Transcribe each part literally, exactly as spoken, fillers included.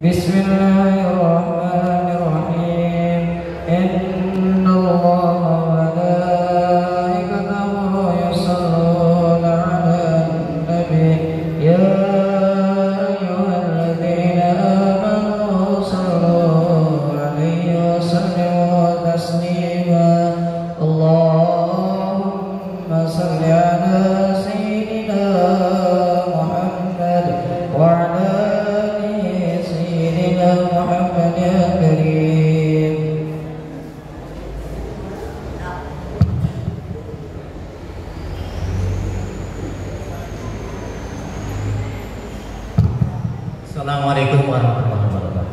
Bismillahirrahmanirrahim. Innallaha wa malaikatahu yusholluna 'alan nabi ya ayyuhalladzina amanu shallu 'alaihi wa sallimu taslima. Allahumma shalli 'ala sayyidina Muhammad wa 'ala Muhammad ya Karim. Assalamualaikum warahmatullahi wabarakatuh.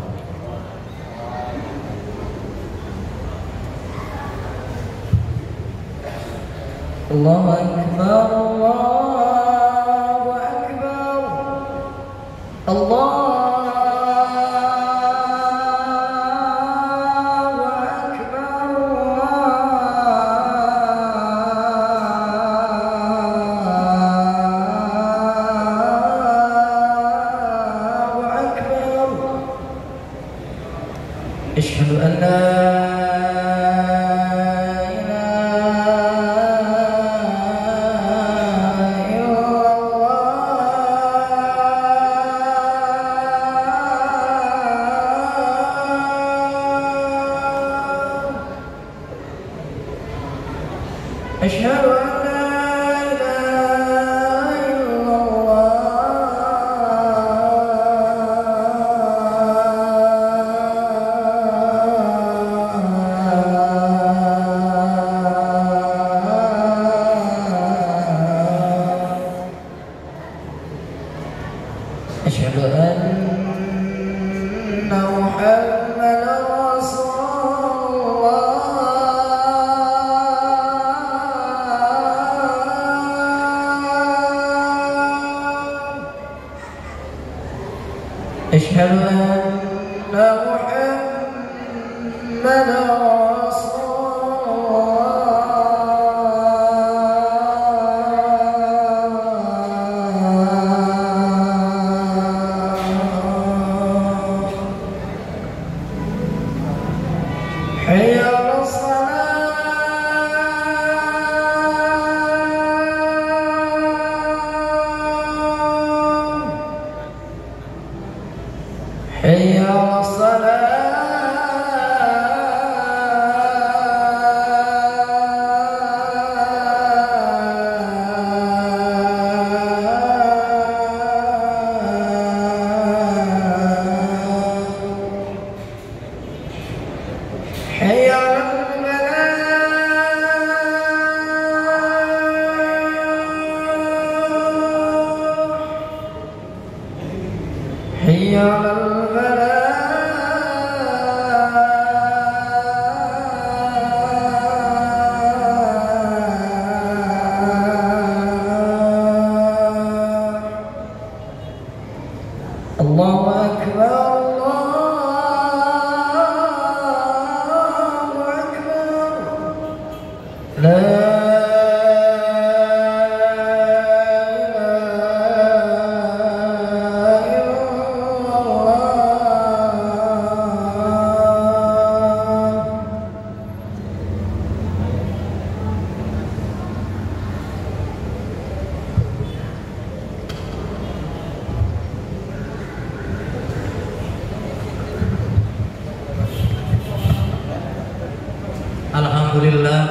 Allahu Akbar, Allahu Akbar, Allah. Asyhadu an la ilaha illallah. Asyhadu an Asyhadu anna Muhammadar Rasulullah. Asyhadu anna Muhammadar Hayya 'alas salam, hayya 'alas salam. Hayya 'alal falah, hayya 'alal falah. Allahu Akbar, Allahu Akbar. La Alhamdulillah,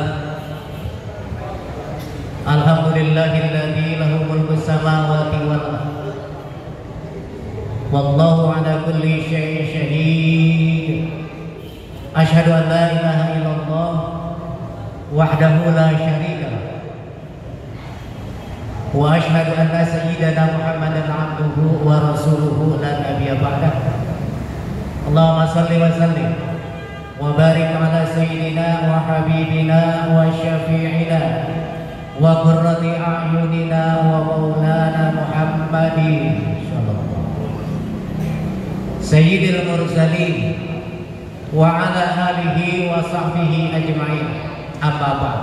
alhamdulillahilladzi lahu mulku samawati wal ardh, wallahu ala kulli syai'in syahid. Asyhadu an la ilaha illallah wahdahu la syarika lah, wa asyhadu anna sayyidana Muhammadan abduhu wa rasuluhu la nabiyya ba'dah. Allahumma shalli wa sallim wa barik ala sayyidina wa habibina wa syafi'ina wa qurrati a'yunina wa maulana Muhammadin sayyidil mursalin wa ala alihi wa sahbihi ajma'in. Amma ba'd.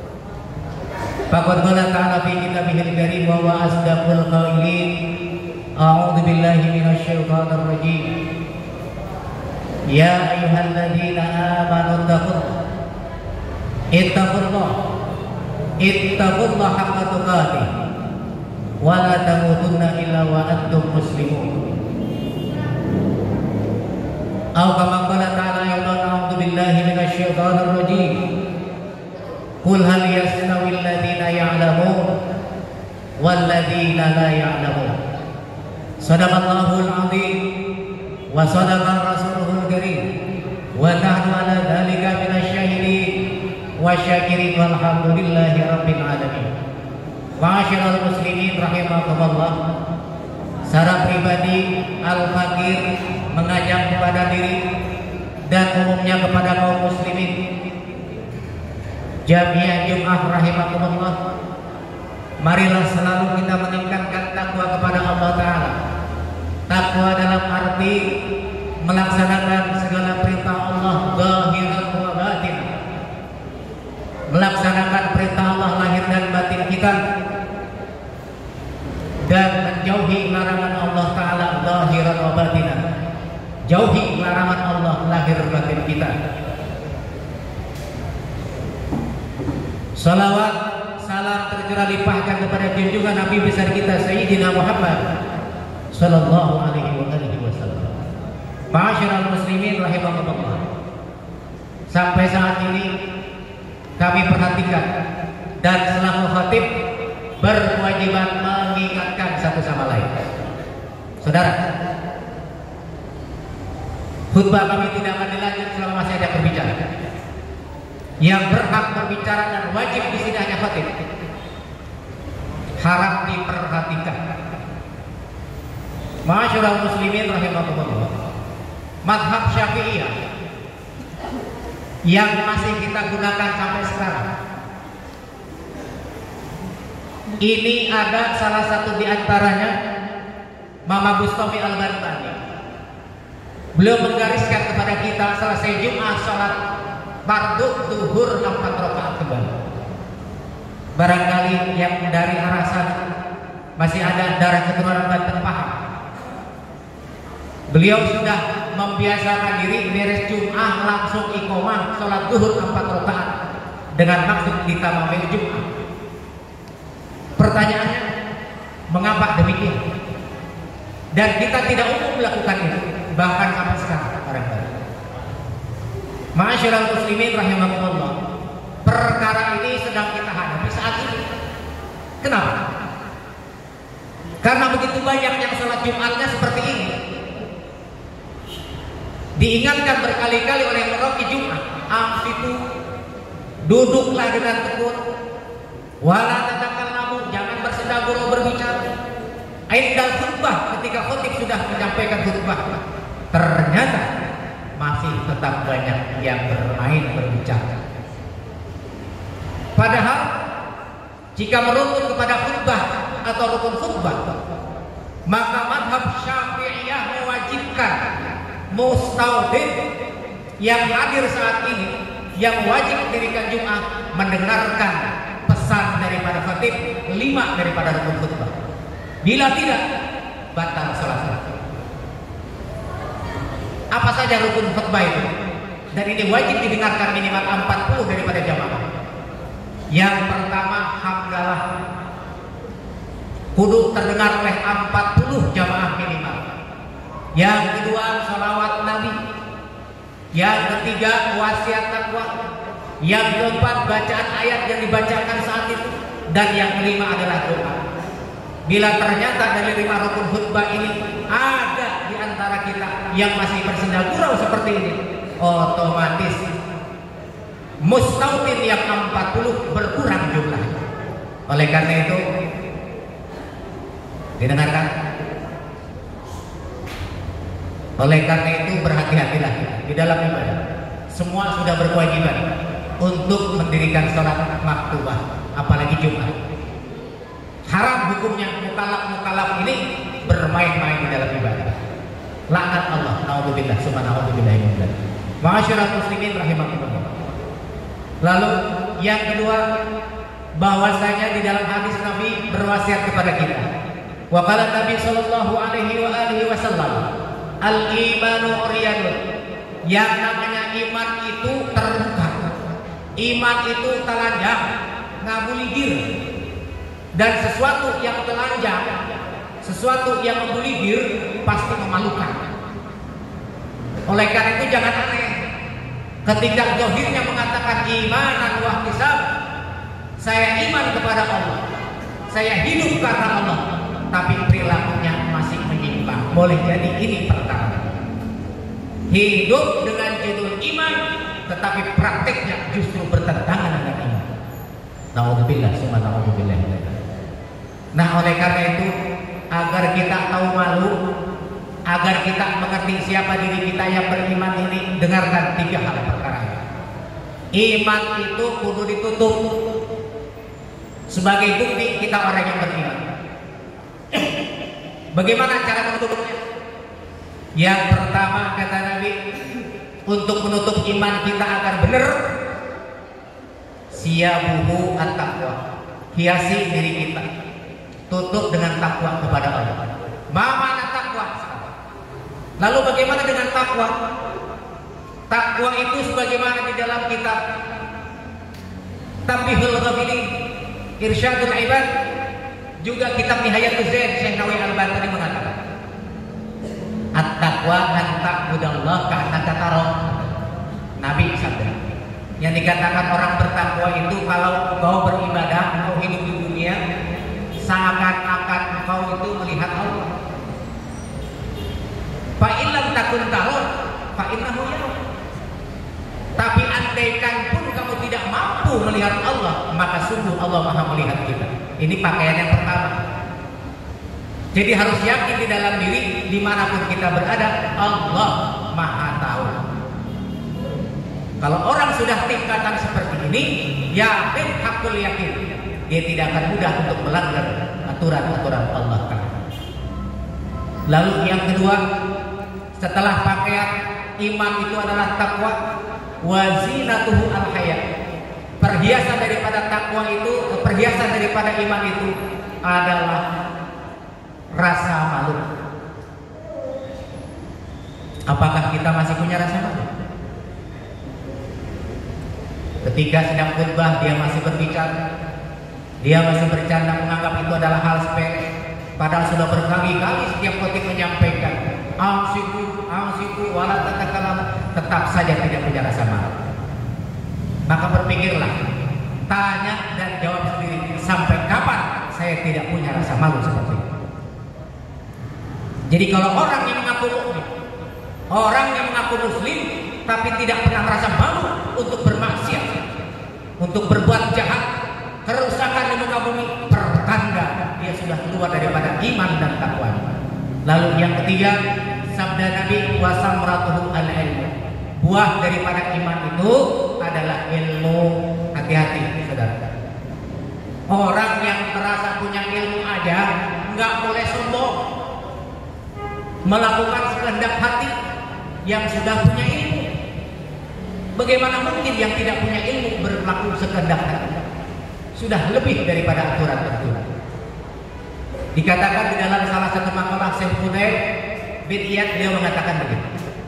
Faqad qala ta'ala fi kitabihil karim wa huwa asdaqul qailin A'udzu billahi minasyaitonir rajim. Ya ayyuhalladzina amanu taqullaha ittaqullah ittaqullah haqqa tuqatih wa la tamutunna illa wa antum muslimun. Aw kama qala ta'ala ya a'udzu billahi minasyaitonir rajim. Qul hal yastawi alladziina ya'lamun wal ladziina la ya'lamun. Shadaqallahul 'azim wa shadaqa rasuluhul karim wa nahnu 'ala dzalika minasyahidin wa syakirin walhamdulillahi rabbil alamin. Ma'asyiral muslimin rahimakumullah. Secara pribadi Al-Fakir mengajak kepada diri dan umumnya kepada kaum muslimin Jamiah Jum'ah rahimakumullah, marilah selalu kita meningkatkan takwa kepada Allah Ta'ala. Takwa dalam arti melaksanakan segala perintah Allah zahiran wa batin, melaksanakan perintah Allah lahir dan batin kita, dan menjauhi larangan Allah Ta'ala zahiran wa batin. Jauhi larangan Allah lahir batin kita. Salawat salam tercurah limpahkan kepada junjungan Nabi besar kita Sayyidina Muhammad sallallahu alaihi wa alihi wasallam. Ma'asyiral muslimin rahimakumullah. Sampai saat ini kami perhatikan dan selaku khatib berkewajiban mengingatkan satu sama lain. Saudara, khutbah kami tidak akan dilanjut selama masih ada berbicara. Yang berhak berbicara dan wajib di sini hanya khatib. Harap diperhatikan. Ma'asyiral muslimin rahimakumullah. Mazhab Syafi'iyah yang masih kita gunakan sampai sekarang, ini ada salah satu di antaranya Mama Bustami Al-Bantani. Beliau menggariskan kepada kita selesai Jumat sholat fardu zuhur empat rakaat kembali. Barangkali yang dari arah sana masih ada darah keturunan Banten paham. Beliau sudah membiasakan diri beres Jum'ah langsung iqomah sholat zuhur empat rakaat dengan maksud ditamamil Jum'ah. Pertanyaannya, mengapa demikian? Dan kita tidak umum melakukan itu, bahkan sampai sekarang barangkali. Ma'asyiral muslimin rahimakumullah. Perkara ini sedang kita hadapi saat ini. Kenapa? Karena begitu banyak yang sholat Jumatnya seperti ini. Diingatkan berkali-kali oleh meroki Jumat, amsitu, duduklah dengan tekun, wala tatakallamu, jangan bersedaguro berbicara. Indal khutbah, ketika khutib sudah menyampaikan khutbah, ternyata masih tetap banyak yang bermain berbicara. Padahal jika meruntut kepada khutbah atau rukun khutbah, maka mazhab Syafi'iyah mewajibkan mustauhid yang hadir saat ini, yang wajib mendirikan Jumat, mendengarkan pesan daripada khatib lima daripada rukun khutbah. Bila tidak, batal salat. Apa saja rukun khutbah itu? Dan ini wajib didengarkan minimal empat puluh daripada jamaah. Yang pertama, hamdalah, kudu terdengar oleh empat puluh jamaah minimal. Yang kedua, sholawat Nabi. Yang ketiga, wasiat takwa. Yang keempat, bacaan ayat yang dibacakan saat itu. Dan yang kelima adalah doa. Bila ternyata dari lima rukun khutbah ini ada di antara kita yang masih bersendagurau seperti ini, otomatis mustautin yang empat puluh berkurang jumlahnya. Oleh karena itu, didengarkan. Oleh karena itu berhati-hatilah di dalam ibadah. Semua sudah berkewajiban untuk mendirikan sholat maktubah, apalagi Jumat. Haram hukumnya mukallaf-mukallaf ini bermain-main di dalam ibadah. Laknat Allah, naudzubillah, summa naudzubillah min dzalik. Ma'asyiral muslimin rahimakumullah. Lalu yang kedua, bahwasanya di dalam hadis Nabi berwasiat kepada kita, Wa qala Nabi sallallahu alaihi wa alihi wasallam, al-imanu uryanun. Yang namanya iman itu terbuka. Iman itu telanjang, ngabuligir. Dan sesuatu yang telanjang, sesuatu yang ngabuligir pasti memalukan. Oleh karena itu jangan aneh ketika zahirnya mengatakan imanan wa ihtisab, saya iman kepada Allah, saya hidup karena Allah, tapi perilakunya masih menyimpang. Boleh jadi ini pertama, hidup dengan judul iman tetapi prakteknya justru bertentangan dengan iman. Naudzubillah, summa naudzubillah. Nah, oleh karena itu agar kita tahu malu, agar kita mengerti siapa diri kita yang beriman ini, dengarkan tiga hal perkara. Iman itu kudu ditutup. Sebagai bukti kita orang yang beriman. Bagaimana cara menutupnya? Yang pertama kata Nabi, untuk menutup iman kita agar benar, siyabuhu at-taqwa, hiasi diri kita, tutup dengan takwa kepada Allah. Mana takwa? Lalu bagaimana dengan takwa? Takwa itu sebagaimana di dalam kitab Tanbihul Ghafilin, Irsyadul Ibad, juga kitab Nihayatul Zaid, Syekh Nawawi Al-Albani mengatakan, at-taqwa an ta'budallah ka'annaka tarah. Nabi sabda, yang dikatakan orang bertakwa itu kalau kau beribadah, kau hidup di dunia, seakan-akan kau itu melihat Allah. Fa in lam takun tarah fa innahu yarah. Tapi andaikan pun kamu tidak mampu melihat Allah, maka sungguh Allah Maha melihat kita. Ini pakaian yang pertama. Jadi harus yakin di dalam diri, dimanapun kita berada, Allah Maha tahu. Kalau orang sudah tingkatan seperti ini, yakin, hakul yakin, dia tidak akan mudah untuk melanggar aturan-aturan Allah. Lalu yang kedua, setelah pakaian iman itu adalah takwa, wazinatuhu al-haya. Perhiasan daripada takwa itu, perhiasan daripada iman itu adalah rasa malu. Apakah kita masih punya rasa malu? Ketika sedang khutbah dia masih berbicara, dia masih bercanda, menganggap itu adalah hal sepele, padahal sudah berkali-kali setiap khotib menyampaikan amsiku, amsiku, wala tatakalam, tetap saja tidak punya rasa malu. Maka berpikirlah, tanya dan jawab sendiri, sampai kapan saya tidak punya rasa malu seperti itu? Jadi kalau orang yang mengaku mukmin, orang yang mengaku muslim, tapi tidak pernah merasa malu untuk bermaksiat, untuk berbuat jahat, kerusakan di muka bumi, pertanda dia sudah keluar daripada iman dan takwa. Lalu yang ketiga, sabda Nabi, wasamratuhu al-ilmu. Buah daripada iman itu adalah ilmu. Hati-hati, saudara. Orang yang merasa punya ilmu aja nggak boleh sombong, melakukan sekehendak hati yang sudah punya ilmu. Bagaimana mungkin yang tidak punya ilmu berlaku sekehendak hati? Sudah lebih daripada aturan-aturan. Dikatakan di dalam salah satu makalah Syekh Fudail bin Iyad, beliau mengatakan begini,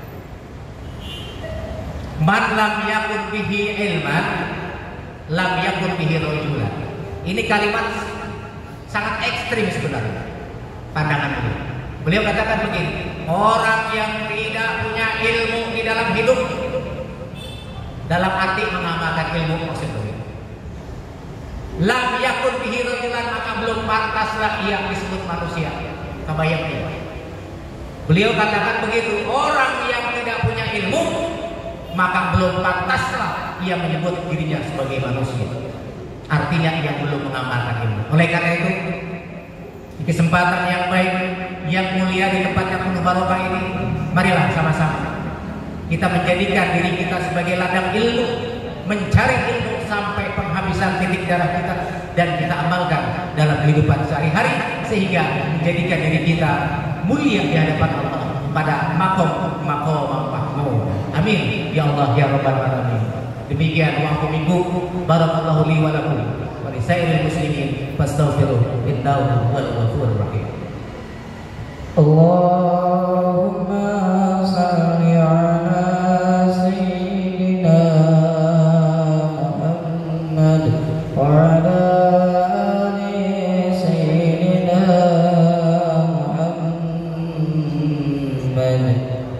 man lam yakun bihi ilman lam yakun bihi rajulan. Ini kalimat sangat ekstrim sebenarnya pandangan beliau. Beliau katakan begini, orang yang tidak punya ilmu di dalam hidup, dalam arti mengamalkan ilmu maksudnya, lam yakun bihi rajulan, maka belum pantaslah ia disebut manusia. Kebayang dia. Beliau katakan begitu, orang yang tidak punya ilmu, maka belum pantaslah ia menyebut dirinya sebagai manusia. Artinya ia belum mengamalkan ilmu. Oleh karena itu, di kesempatan yang baik, yang mulia, di tempat yang penuh barokah ini, marilah sama-sama kita menjadikan diri kita sebagai ladang ilmu, mencari ilmu sampai penghabisan titik darah kita, dan kita amalkan dalam kehidupan sehari-hari sehingga menjadikan diri kita mulia di hadapan Allah pada makom makom mahmud. Amin ya Allah ya rabbal alamin. Demikian waktu minggu. Barakallahu li wa lakum wa li sairil muslimin fastaghfiruh innahu huwal ghafurur rahim. Allahumma salli ala sayyidina Muhammad wa ala ali sayyidina Muhammad.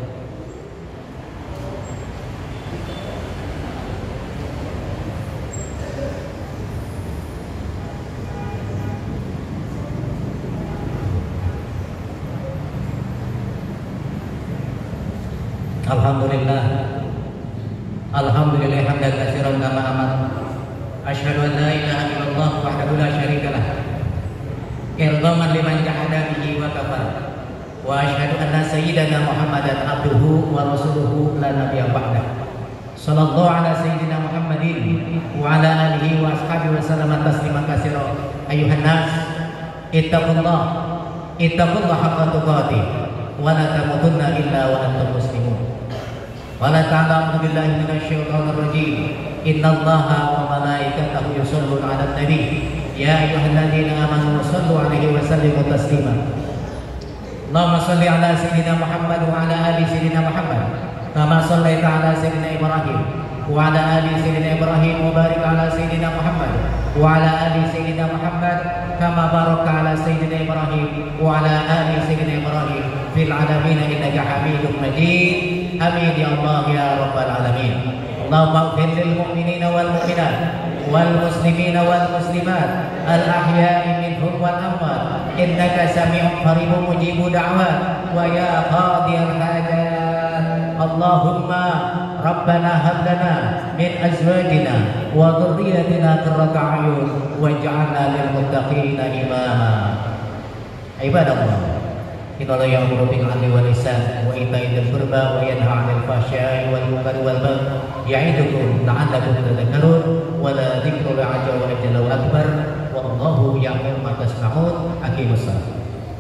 Alhamdulillah, Alhamdulillah hamdan katsiran kama amar. Asyhadu an la ilaha illallah wahdahu la syarika lah, irdaman liman jahada bihi wa kafar. Wa asyhadu anna sayyidana Muhammadan abduhu wa rasuluhu la nabiyya ba'dah. Sallallahu ala sayyidina Muhammadin wa ala alihi wa ashabihi wa sallama tasliman katsiran. Ayuhan nas, ittaqullah, ittaqullah haqqa tuqatih wa la tamutunna illa wa antum muslimun. Qala ta'ala a'udzu billahi minasyaitonir rajim. Innallaha wa malaikatahu yusholluna 'alan nabi. Ya ayyuhalladzina amanu shallu 'alaihi wa sallimu taslima. Allahumma shalli 'ala sayyidina Muhammad wa 'ala ali sayyidina Muhammad. Kama shallaita 'ala sayyidina Ibrahim wa 'ala ali sayyidina Ibrahim wa barik 'ala sayyidina Muhammad wa 'ala ali sayyidina Muhammad kama barakta 'ala sayyidina Ibrahim wa 'ala ali sayyidina Ibrahim fil 'alamin innaka Hamidum Majid. Amin ya Allah ya Rabbal Alamin. Allahumma ighfir lil mu'minina wal mu'minat wal muslimina wal muslimat al ahya'i minhum wal amwat innaka sami'un qaribun mujibud da'wat wa ya qadiyal hajat. Allahumma Rabbana hab lana min azwajina wa dhurriyyatina qurrata a'yun waj'alna lil muttaqina imama. Ibadallah, Inna Allah ya'muru bil 'adli wal ihsan wa ita'i dzil qurba wa yanha 'anil fahsya'i wal munkari wal baghi ya'idukum la'allakum tadhakkarun wa la dzikru la'ajwa wa jallahu akbar wallahu ya'lamu ma tasna'un. Aqimus shalah.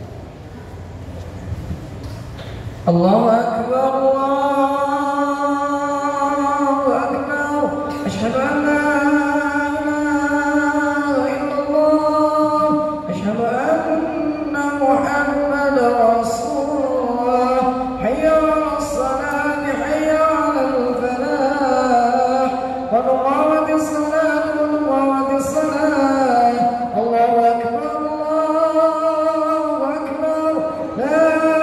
Allahu akbar, Allahu akbar. Asyhadu an la ilaha illallah, asyhadu anna Muhammadar Rasulullah. Hayya 'alas salat, hayya 'alal falah. Qad qamatis salat, qad qamatis salat. Allahu akbar, Allahu akbar. La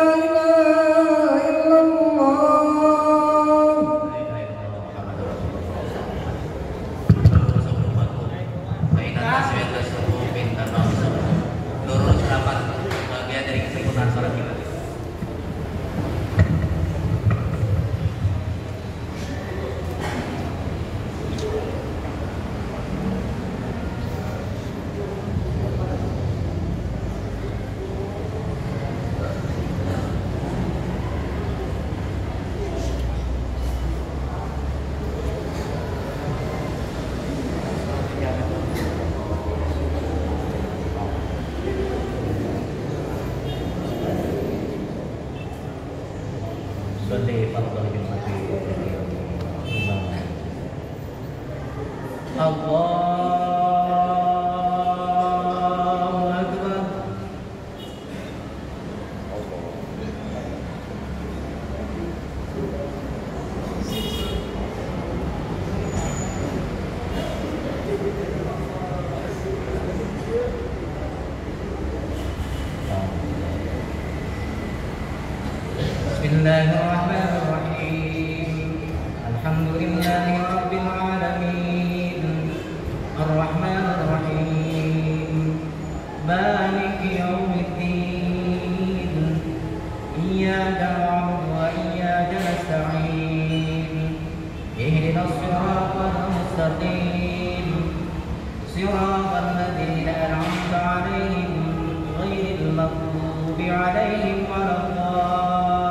Bismillahirrahmanirrahim. Alhamdulillahi rabbil alamin. Ar-Rahmanir Rahim. Maliki yaumiddin. Iyyaka na'budu wa iyyaka nasta'in. Ihdinas siratal mustaqim. Siratal ladzina an'amta 'alaihim ghairil maghdubi 'alaihim waladdallin.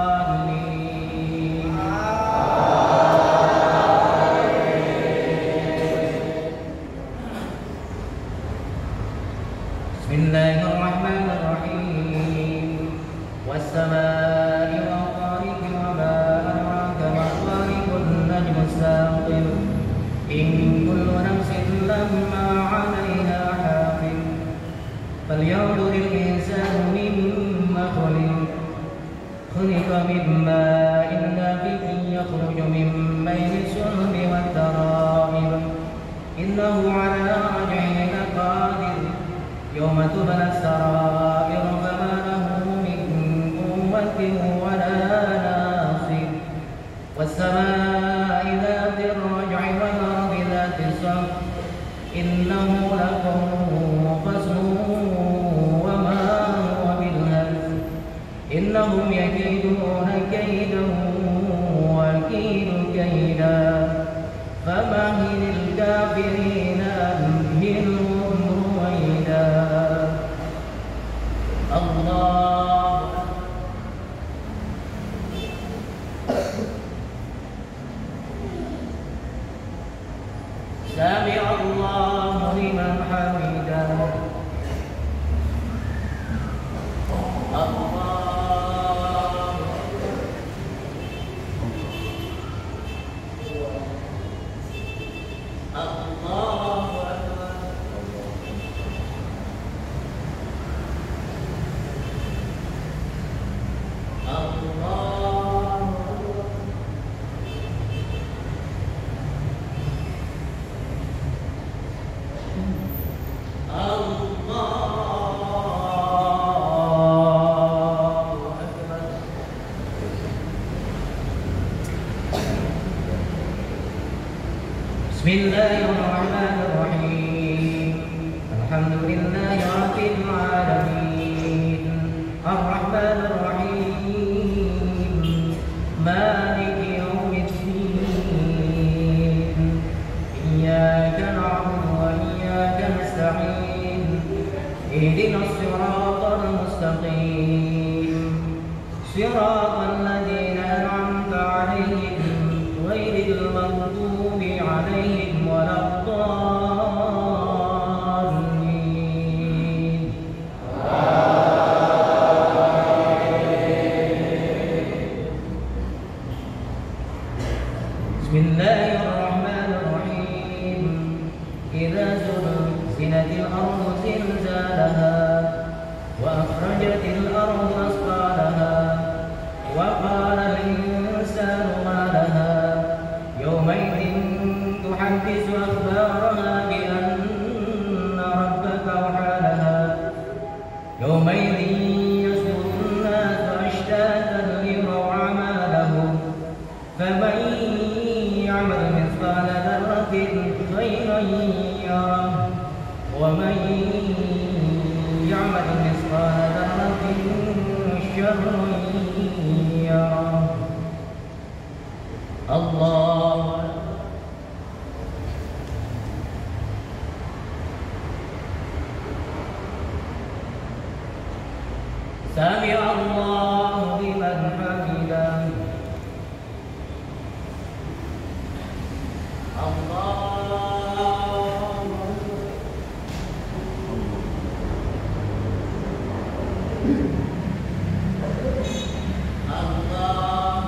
Bismillahirrahmanirrahim. Was-samaa'i wat-tariqi wa ma adraka ma-tariqun najmus saqib. In kullu nafsin lamma 'alayha hafidh. Falyanzuril insanu mimma khuliq. من ماء دافق يخرج من بين الصلب والترائب إنه على رجعه لقادر يوم تبلى السرائر فما له من قوة ولا ناصر والسماء ذات الرجع والأرض ذات الصدع إنه لقول فصل وما هو بالهزل إنهم يكيدون كيدا وأكيد كيدا فمهل الكافرين أمهلهم رويدا الله سمع الله لمن حمده الله بسم الله الرحمن الرحيم الحمد لله رب العالمين الرحمن الرحيم مالك يوم الدين إياك نعبد وإياك نستعين اهدنا الصراط المستقيم صراط الذين أنعمت عليهم غير المغضوب عليهم ولا الضالين بسم الله الرحمن الرحيم إذا زلزلت الأرض زلزالها وأخرجت الأرض أثقالها وقال الإنسان ما لها يومئذ تحدث أخبارها بأن ربك أوحى لها يومئذ يصدر الناس أشتاتا ليروا أعمالهم فمن يعمل مثقال ذرة خيرا يره ومن يعمل مثقال ذرة شرا يره الله سمع الله لمن حمده الله الله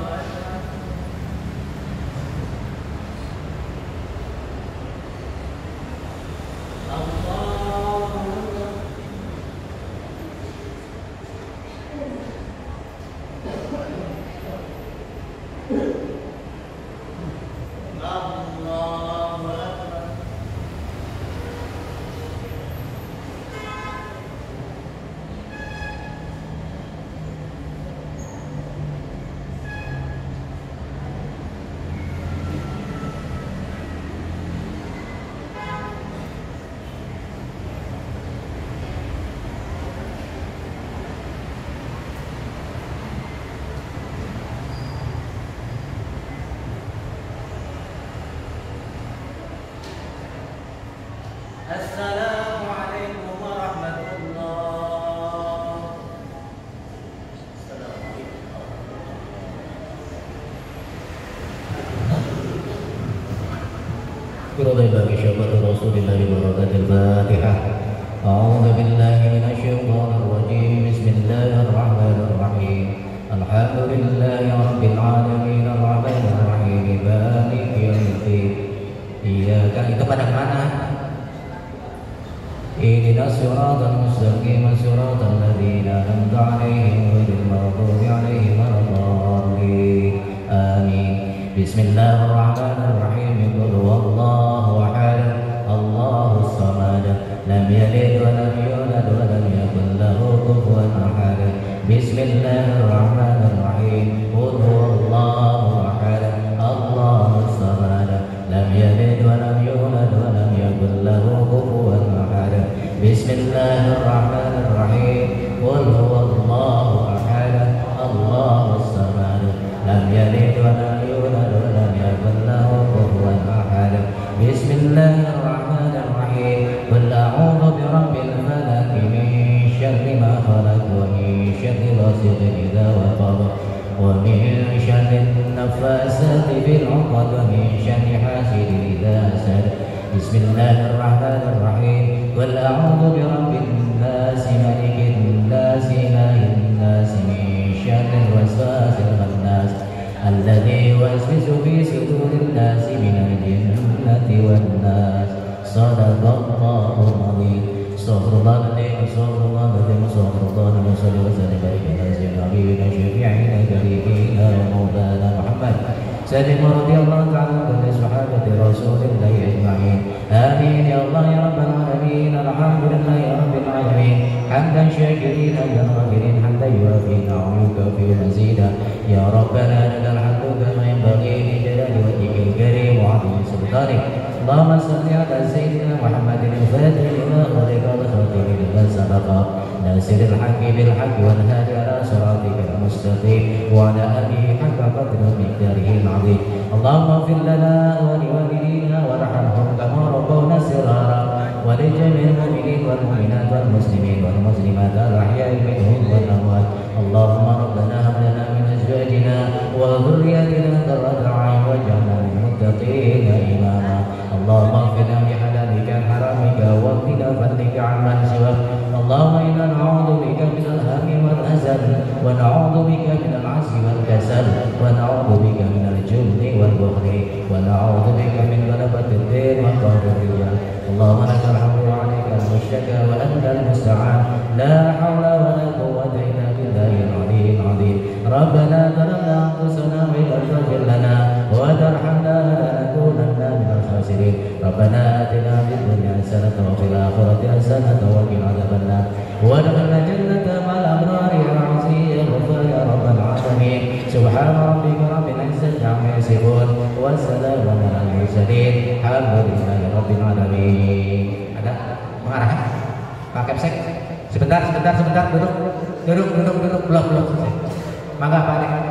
السلام عليكم ورحمة الله. السلام عليكم. برضي باقي شهبة رسول الله بركة الفاتحة. أعوذ بالله من الشيطان الرجيم. بسم الله الرحمن الرحيم. الحمد لله رب العالمين الرحمن الرحيم مالك يوم الدين. Iyyaka, itu pada mana? Ihdinas siratal mustaqim siratal ladzina an'amta 'alaihim ghairil maghdubi 'alaihim waladdallin. Bismillahirrahmanirrahim. Qul huwallahu ahad, Allahus samad, lam yalid wa lam yulad wa lam yakul lahu kufuwan ahad. Bismillahirrahmanirrahim. Qul huwallahu ahad, Allahus samad, lam yalid wa lam yulad wa lam yakul lahu kufuwan ahad. Bismillahirrahmanirrahim. Qul huwallahu ahad, Allahus samad, lam yalid wa lam yulad wa lam yakul lahu kufuwan ahad. Bismillahirrahmanirrahim. Qul a'udzu birabbil falaq min syarri ma khalaq wa min syarri ghasiqin idza waqab wa min syarri an-naffasati fil 'uqad wa min syarri hasidin idza hasad. Bismillahirrahmanirrahim. Qul a'udzu birabbin nas malikin nas ilahin nas min syarril waswasil khannas alladzi yuwaswisu fi sudurin nas minal jinnati wan nas. Shadaqallahul adzim. Astaghfirullahaladzim, astaghfirullahaladzim, astaghfirullahaladzim. Shalli wa sallim barik ala sayyidina habibina syafi'ina karibina wa maulana Muhammad Sayyidina radhiyallahu ta'ala anhu sahabati Rasulillahi ajma'in. Amin ya Allah ya rabbal alamin. Alhamdulillah ya rabbil alamin. Hamdan syakirin hamdan ghafirin hamdan yuwafi ni'amaka fi mazida. Ya rabbana lakal hamdu kama yanbaghi li jalali wajhikal karim wa 'azimi sultanik. Allahumma salli ala sayyidina Muhammadin al-fatih lima ughliqa wal khatimi lima sabaqa nasiril haqqi bil haqqi wal hadi ala siratikal mustaqim wa ala alihi haqqa qadrihi wa miqdarihi al-'azim. Allahumma ighfir lana wa liwalidina warhamhum kama rabbawna shighara wa li jami'il mu'minin wal mu'minat wal muslimin wal muslimat al-ahya'i minhum wal amwat. Allahumma rabbana hab lana min azwajina wa dhurriyyatina qurrata a'yun waj'alna lil muttaqina imama. Allahumma qina bi halalika haramika wa qina fadlika amman siwak. Allahumma inna na'udzu bika minal hammi wal hazan wa na'udzu bika minal 'azzi wal kasal wa na'udzu bika minal jubni wal bukhli wa na'udzu bika min ghalabati ad-din wa qahri ar-rijal. Allahumma lakal hamdu wa 'alaikal mushtaka wa antal musta'an. La hawla wa la quwwata illa billahi al-'aliyyil 'azim. Rabbana zalamna anfusana wa illam taghfir lana wa tarhamna lanakunanna minal khasirin. Rabbana atina fid dunya hasanatan wa fil akhirati hasanatan wa qina adzabannar. Wa adkhilna jannata ma'al abrari ya 'aziz ya ghaffar ya rabbal alamin. Subhana rabbika rabbil izzati 'amma yasifun wa salamun 'alal mursalin. Alhamdulillahi rabbil alamin. Ada mengarah Pak Kepsek? Sebentar, sebentar, sebentar, duduk, duduk, duduk, duduk, belum, belum selesai. Mangga Pak Nek.